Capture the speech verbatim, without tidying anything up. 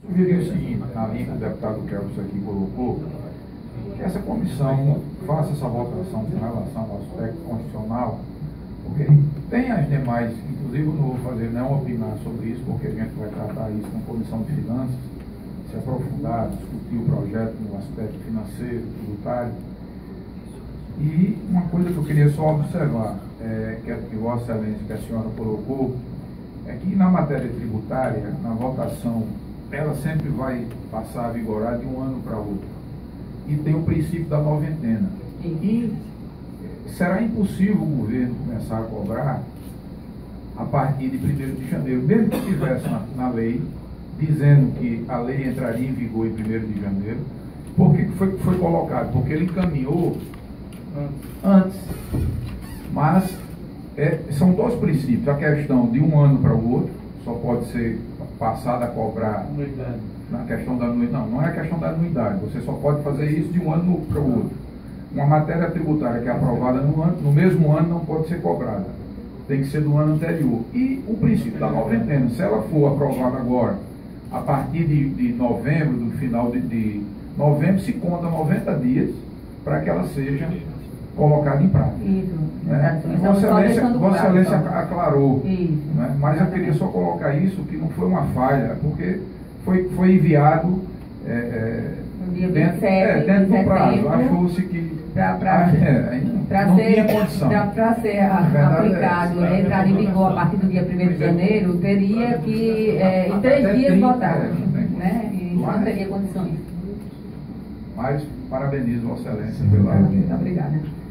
Sugeriria o seguinte, na linha que o deputado Kelps aqui colocou, que essa comissão faça essa votação em relação ao aspecto constitucional, porque tem as demais, inclusive eu não vou fazer nenhuma opinar sobre isso, porque a gente vai tratar isso na comissão de finanças, se aprofundar, discutir o projeto no aspecto financeiro, tributário. E uma coisa que eu queria só observar, é, que, a, que Vossa Excelência, que a senhora colocou, é que na matéria tributária, na votação, ela sempre vai passar a vigorar de um ano para outro. E tem o princípio da noventena. E será impossível o governo começar a cobrar a partir de primeiro de janeiro, mesmo que estivesse na, na lei, dizendo que a lei entraria em vigor em primeiro de janeiro. Por que foi, foi colocado? Porque ele encaminhou antes. Mas é, são dois princípios. A questão de um ano para o outro, só pode ser passada a cobrar na questão da anuidade. Não, não é a questão da anuidade. Você só pode fazer isso de um ano para o outro. Uma matéria tributária que é aprovada no, ano, no mesmo ano não pode ser cobrada. Tem que ser do ano anterior. E o princípio da noventena, se ela for aprovada agora, a partir de, de novembro, do final de, de novembro, se conta noventa dias para que ela seja colocada em prática. Isso. Né? Vossa Excelência, Vossa Excelência aclarou. Né? Mas eu queria só colocar isso, que não foi uma falha, porque foi, foi enviado é, é, dia dentro, é, dentro do prazo. Achou-se que para é, não ser, tinha condição. Para ser aplicado, é, entrar em vigor a partir do dia primeiro de janeiro, teria que é, em três dias votar. É, né? E não teria condições. Mas parabenizo Vossa Excelência pela. Muito obrigada.